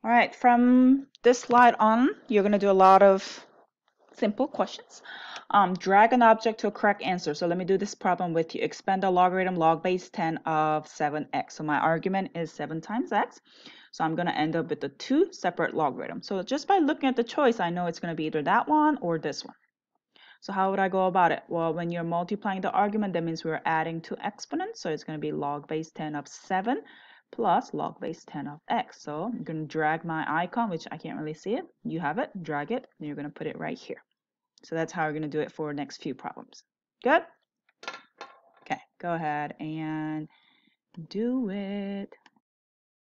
All right, from this slide on, you're going to do a lot of simple questions. Drag an object to a correct answer. So let me do this problem with you. Expand the logarithm log base 10 of 7x. So my argument is 7 times x. So I'm going to end up with the two separate logarithms. So just by looking at the choice, I know it's going to be either that one or this one. So how would I go about it? Well, when you're multiplying the argument, that means we're adding two exponents. So it's going to be log base 10 of 7 plus log base 10 of x. So I'm going to drag my icon, which I can't really see it. You have it. Drag it. And you're going to put it right here. So that's how we're going to do it for the next few problems. Good? Okay, go ahead and do it.